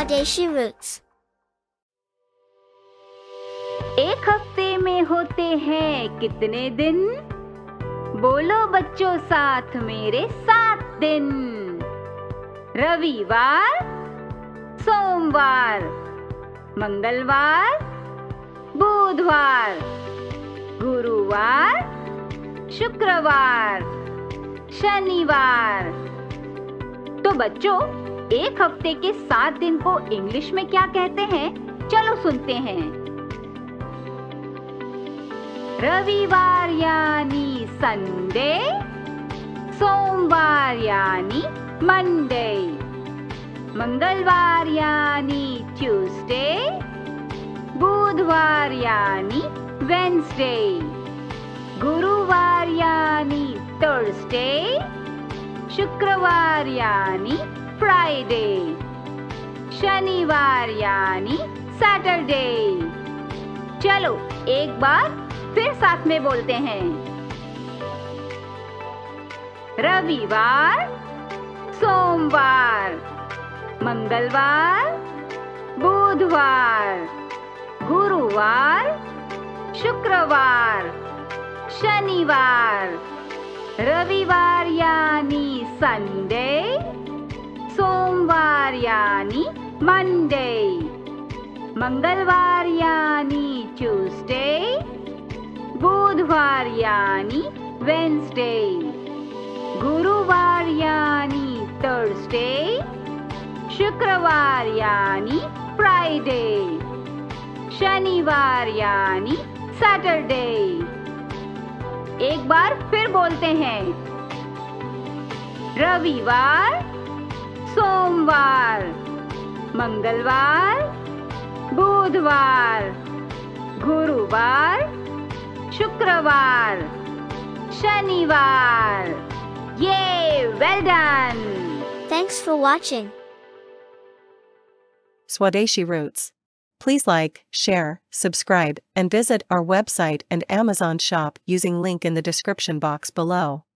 Swadeshi Roots। एक हफ्ते में होते हैं कितने दिन? बोलो बच्चों साथ मेरे 7 दिन। रविवार, सोमवार, मंगलवार, बुधवार, गुरुवार, शुक्रवार, शनिवार। तो बच्चों, एक हफ्ते के 7 दिन को इंग्लिश में क्या कहते हैं? चलो सुनते हैं। रविवार यानी संडे, सोमवार यानी मंडे, मंगलवार यानी ट्यूसडे, बुधवार यानी वेंसडे, गुरुवार यानी थर्सडे, शुक्रवार यानी फ्राइडे, शनिवार यानी सैटरडे। चलो एक बार फिर साथ में बोलते हैं। रविवार, सोमवार, मंगलवार, बुधवार, गुरुवार, शुक्रवार, शनिवार। रविवार यानी संडे, सोमवार यानी मंडे, मंगलवार यानी ट्यूसडे, बुधवार यानी वेंसडे, गुरुवार यानी थर्सडे, शुक्रवार यानी फ्राइडे, शनिवार यानी सैटरडे। एक बार फिर बोलते हैं। रविवार, सोमवार, मंगलवार, बुधवार, गुरुवार, शुक्रवार, शनिवार। Yay! Well done! Thanks for watching. Swadeshi Roots. Please like, share, subscribe, and visit our website and Amazon shop using link in the description box below.